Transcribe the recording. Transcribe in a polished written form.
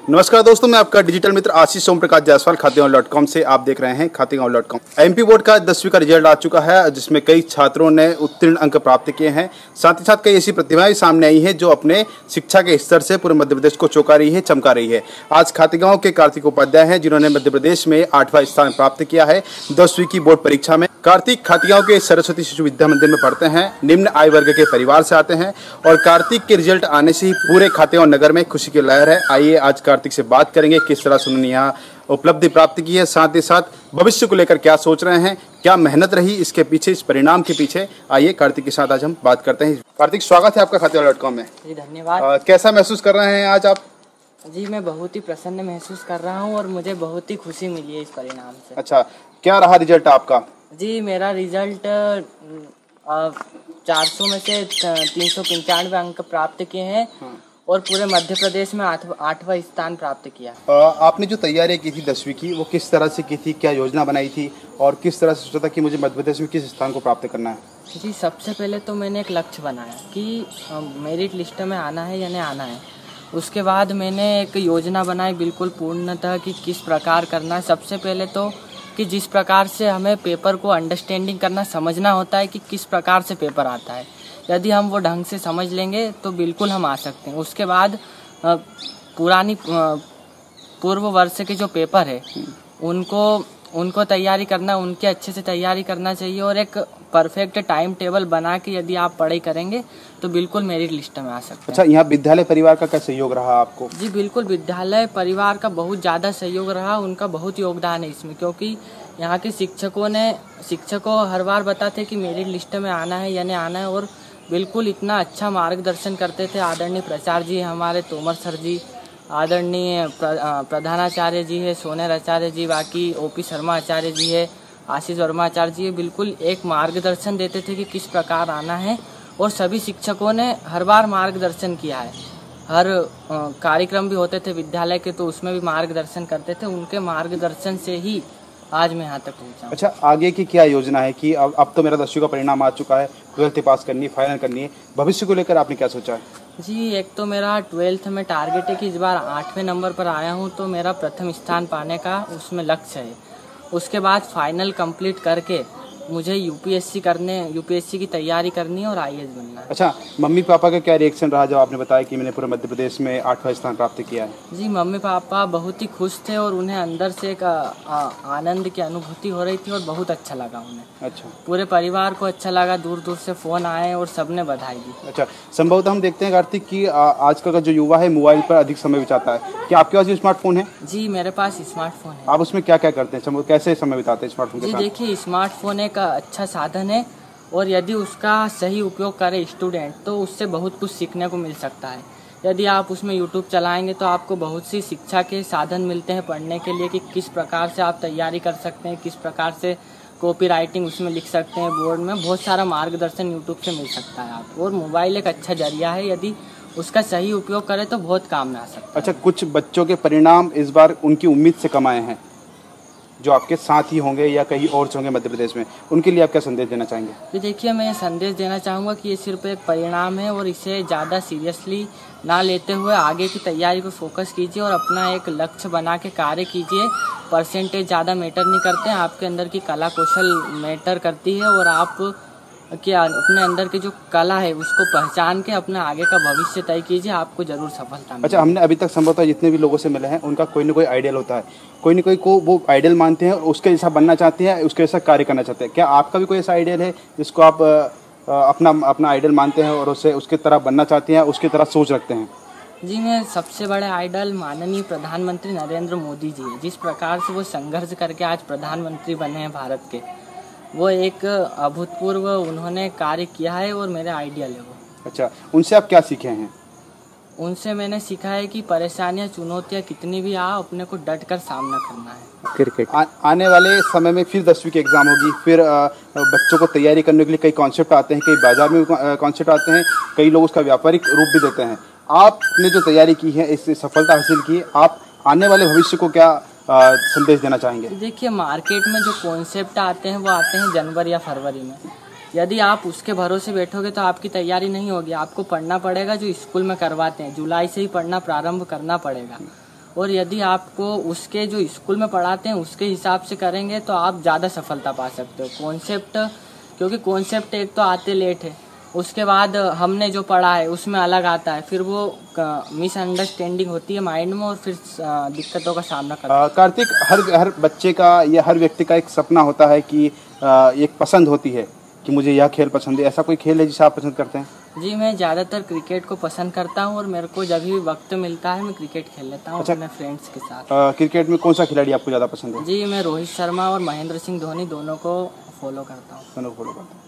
नमस्कार दोस्तों, मैं आपका डिजिटल मित्र आशीष सोम प्रकाश जायसवाल खातेगांव.com से आप देख रहे हैं खातेगांव.com। एमपी बोर्ड का 10वीं का रिजल्ट आ चुका है, जिसमें कई छात्रों ने उत्तीर्ण अंक प्राप्त किए हैं। साथ ही साथ कई ऐसी प्रतिभाएं सामने आई हैं जो अपने शिक्षा के स्तर से पूरे मध्य प्रदेश को चौंका रही है, चमका रही है। आज खातेगांव के कार्तिक उपाध्याय हैं, जिन्होंने मध्य प्रदेश में 8वां स्थान प्राप्त किया है 10वीं की बोर्ड परीक्षा में। कार्तिक खातेगांव के सरस्वती शिशु विद्या मंदिर में पढ़ते हैं, निम्न आय वर्ग के परिवार से आते हैं और कार्तिक के रिजल्ट आने से ही पूरे खातेगांव नगर में खुशी की लहर है। आइए आज कार्तिक से बात करेंगे किस तरह से उन्होंने यहाँ उपलब्धि प्राप्त की है, साथ ही साथ भविष्य को लेकर क्या सोच रहे हैं, क्या मेहनत रही इसके पीछे, इस परिणाम के पीछे। आइए कार्तिक के साथ आज हम बात करते हैं। कार्तिक, स्वागत है आपका खातेगांव.com में। जी धन्यवाद। कैसा महसूस कर रहे हैं आज आप? जी मैं बहुत ही प्रसन्न महसूस कर रहा हूँ और मुझे बहुत ही खुशी मिली है इस परिणाम से। अच्छा, क्या रहा रिजल्ट आपका? जी मेरा रिजल्ट 400 में से 395 अंक प्राप्त किए हैं और पूरे मध्य प्रदेश में 8वां स्थान प्राप्त किया। आपने जो तैयारी की थी 10वीं की, वो किस तरह से की थी, क्या योजना बनाई थी और किस तरह से सोचा था कि मुझे मध्य प्रदेश में किस स्थान को प्राप्त करना है? जी सबसे पहले तो मैंने एक लक्ष्य बनाया कि मेरिट लिस्ट में आना है या नहीं आना है। उसके बाद मैंने एक योजना बनाई बिल्कुल पूर्णतः कि किस प्रकार करना है। सबसे पहले तो कि जिस प्रकार से हमें पेपर को अंडरस्टैंडिंग करना, समझना होता है कि किस प्रकार से पेपर आता है, यदि हम वो ढंग से समझ लेंगे तो बिल्कुल हम आ सकते हैं। उसके बाद पूर्व वर्ष के जो पेपर है उनको तैयारी करना, उनके अच्छे से तैयारी करना चाहिए और एक परफेक्ट टाइम टेबल बना के यदि आप पढ़ाई करेंगे तो बिल्कुल मेरिट लिस्ट में आ सकते हैं। अच्छा, यहाँ विद्यालय परिवार का क्या सहयोग रहा आपको? जी बिल्कुल, विद्यालय परिवार का बहुत ज़्यादा सहयोग रहा, उनका बहुत योगदान है इसमें, क्योंकि यहाँ के शिक्षकों हर बार बताते कि मेरिट लिस्ट में आना है या नहीं आना है और बिल्कुल इतना अच्छा मार्गदर्शन करते थे। आदरणीय प्राचार्य जी हमारे तोमर सर जी, आदरणीय प्रधानाचार्य जी है सोनेर आचार्य जी, बाकी ओपी शर्मा आचार्य जी है, आशीष वर्मा आचार्य जी, बिल्कुल एक मार्गदर्शन देते थे कि किस प्रकार आना है और सभी शिक्षकों ने हर बार मार्गदर्शन किया है। हर कार्यक्रम भी होते थे विद्यालय के तो उसमें भी मार्गदर्शन करते थे। उनके मार्गदर्शन से ही आज मैं यहाँ तक पहुँचा। अच्छा, आगे की क्या योजना है कि अब तो मेरा 10वीं का परिणाम आ चुका है, 12th पास करनी है, फाइनल करनी है, भविष्य को लेकर आपने क्या सोचा है? जी एक तो मेरा 12th में टारगेट है कि इस बार 8वें नंबर पर आया हूँ तो मेरा प्रथम स्थान पाने का उसमें लक्ष्य है। उसके बाद फाइनल कंप्लीट करके मुझे यूपीएससी की तैयारी करनी है और आईएएस बनना है। अच्छा, मम्मी पापा का क्या रिएक्शन रहा जब आपने बताया कि मैंने पूरे मध्य प्रदेश में 8वां स्थान प्राप्त किया है? जी मम्मी पापा बहुत ही खुश थे और उन्हें अंदर से एक आनंद की अनुभूति हो रही थी और बहुत अच्छा लगा उन्हें। अच्छा, पूरे पूरे परिवार को अच्छा लगा, दूर दूर से फ़ोन आए और सबने बधाई दी। अच्छा, संभवतः हम देखते हैं कार्तिक कि आजकल का जो युवा है मोबाइल पर अधिक समय बिताता है। क्या आपके पास स्मार्टफोन है? जी मेरे पास स्मार्टफोन है। आप उसमें क्या क्या करते हैं, कैसे समय बिताते हैं स्मार्टफोन के साथ? जी देखिए, स्मार्टफोन एक अच्छा साधन है और यदि उसका सही उपयोग करे स्टूडेंट तो उससे बहुत कुछ सीखने को मिल सकता है। यदि आप उसमें यूट्यूब चलाएंगे तो आपको बहुत सी शिक्षा के साधन मिलते हैं पढ़ने के लिए कि किस प्रकार से आप तैयारी कर सकते हैं, किस प्रकार से कॉपी राइटिंग उसमें लिख सकते हैं, बोर्ड में बहुत सारा मार्गदर्शन यूट्यूब से मिल सकता है आप। और मोबाइल एक अच्छा जरिया है, यदि उसका सही उपयोग करें तो बहुत काम में आ सकता है। अच्छा, कुछ बच्चों के परिणाम इस बार उनकी उम्मीद से कम आए हैं, जो आपके साथ ही होंगे या कहीं और होंगे मध्य प्रदेश में, उनके लिए आप क्या संदेश देना चाहेंगे? तो देखिए, मैं ये संदेश देना चाहूँगा कि ये सिर्फ एक परिणाम है और इसे ज़्यादा सीरियसली ना लेते हुए आगे की तैयारी पर फोकस कीजिए और अपना एक लक्ष्य बना के कार्य कीजिए। परसेंटेज ज़्यादा मैटर नहीं करते हैं, आपके अंदर की कला कौशल मैटर करती है और आप क्या अपने अंदर की जो कला है उसको पहचान के अपने आगे का भविष्य तय कीजिए, आपको जरूर सफलता मिलेगी। अच्छा, हमने अभी तक संभवतः जितने भी लोगों से मिले हैं उनका कोई ना कोई आइडियल होता है, कोई ना कोई को वो आइडियल मानते हैं और उसके जैसा बनना चाहते हैं, उसके जैसा कार्य करना चाहते हैं। क्या आपका भी कोई ऐसा आइडियल है जिसको आप अपना आइडियल मानते हैं और उसके तरह बनना चाहते हैं, उसकी तरह सोच रखते हैं? जी मैं सबसे बड़े आइडल माननीय प्रधानमंत्री नरेंद्र मोदी जी है। जिस प्रकार से वो संघर्ष करके आज प्रधानमंत्री बने हैं भारत के, वो एक अभूतपूर्व उन्होंने कार्य किया है और मेरे आइडियल है वो। अच्छा, उनसे आप क्या सीखे हैं? उनसे मैंने सीखा है कि परेशानियां चुनौतियां कितनी भी आ, अपने को डट कर सामना करना है। क्रिकेट आने वाले समय में फिर 10वीं की एग्जाम होगी, फिर बच्चों को तैयारी करने के लिए कई कॉन्सेप्ट आते हैं, कई बाजार में कॉन्सेप्ट आते हैं, कई लोग उसका व्यापारिक रूप भी देते हैं। आपने जो तैयारी की है, इससे सफलता हासिल की, आप आने वाले भविष्य को क्या संदेश देना चाहेंगे? देखिए, मार्केट में जो कॉन्सेप्ट आते हैं वो आते हैं जनवरी या फरवरी में। यदि आप उसके भरोसे बैठोगे तो आपकी तैयारी नहीं होगी। आपको पढ़ना पड़ेगा जो स्कूल में करवाते हैं, जुलाई से ही पढ़ना प्रारंभ करना पड़ेगा। और यदि आपको उसके जो स्कूल में पढ़ाते हैं उसके हिसाब से करेंगे तो आप ज़्यादा सफलता पा सकते हो। कॉन्सेप्ट, क्योंकि कॉन्सेप्ट एक तो आते लेट है, उसके बाद हमने जो पढ़ा है उसमें अलग आता है, फिर वो मिसअंडरस्टैंडिंग होती है माइंड में और फिर दिक्कतों का सामना करना है। कार्तिक, हर बच्चे का या हर व्यक्ति का एक सपना होता है कि एक पसंद होती है कि मुझे यह खेल पसंद है। ऐसा कोई खेल है जिसे आप पसंद करते हैं? जी, मैं ज़्यादातर क्रिकेट को पसंद करता हूँ और मेरे को जब भी वक्त मिलता है मैं क्रिकेट खेल लेता हूँ अपने फ्रेंड्स के साथ। क्रिकेट में कौन सा खिलाड़ी आपको ज़्यादा पसंद है? जी, मैं रोहित शर्मा और महेंद्र सिंह धोनी दोनों को फॉलो करता हूँ। दोनों को फॉलो करते हैं।